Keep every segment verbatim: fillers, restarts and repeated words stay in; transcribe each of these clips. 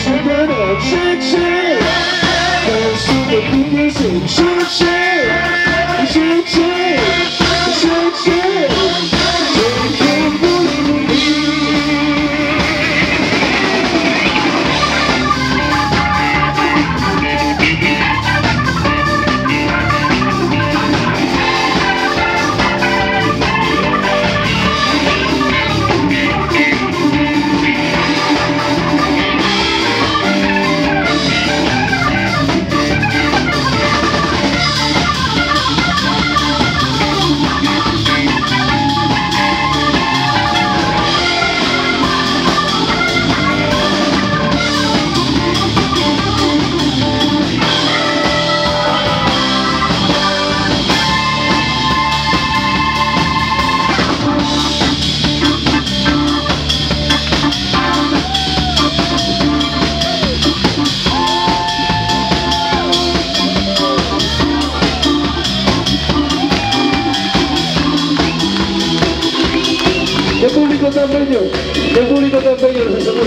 ¡Qué público tan bello! ¡Qué público tan bello, les aseguro!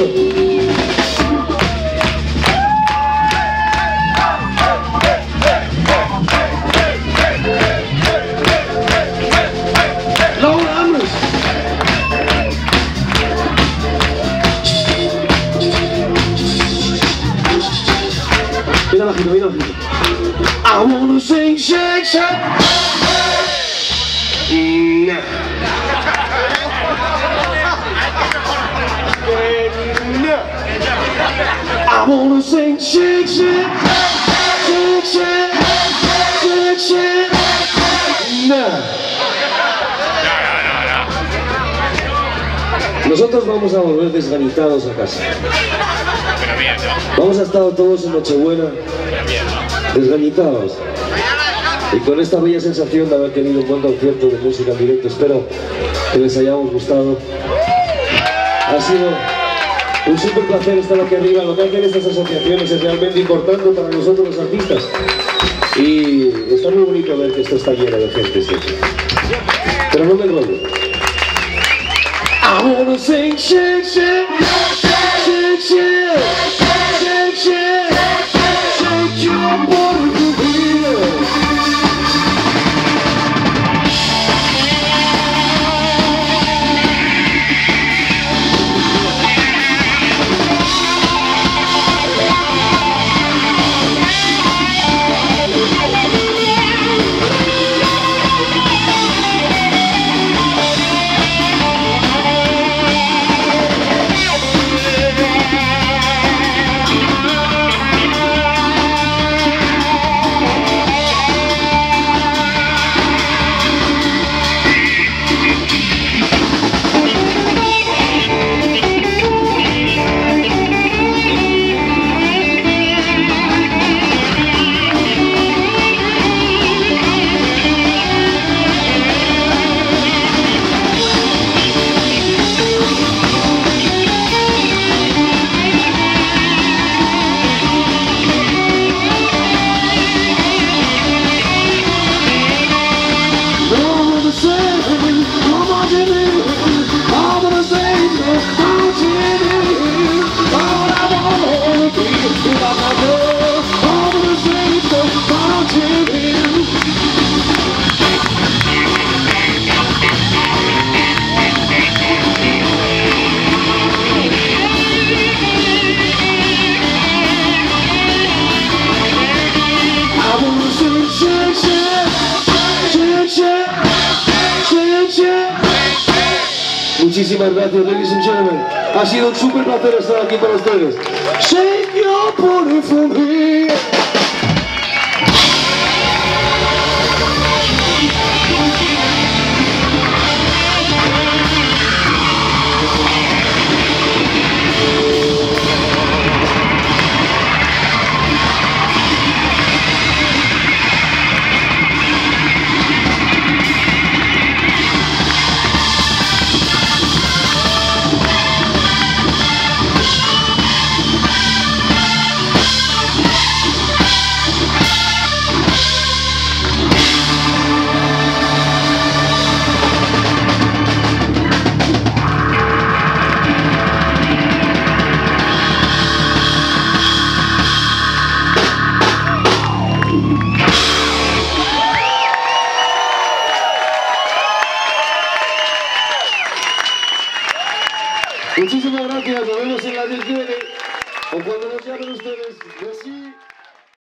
¡No, vamos! Mira bajito, mira bajito. I wanna sing, shake, shake. Nah. I wanna sing, shake, shake, shake, shake, shake, shake. Nah. Nosotros vamos a volver desganitados a casa. Vamos a estar todos en Nochebuena desganitados. Y con esta bella sensación de haber tenido un buen concierto de música en directo, espero que les hayamos gustado. Ha sido un súper placer estar aquí arriba. Lo que hacen estas asociaciones es realmente importante para nosotros los artistas. Y está muy bonito ver que esto está lleno de gente siempre. Pero no me enrollo. I wanna sing, shake, shake, shake, shake, shake, shake, shake your body to feel. Muchísimas gracias, ladies and gentlemen. Ha sido un súper placer estar aquí para ustedes. Shake your body for me. las diez o cuando nos llamen ustedes. Merci.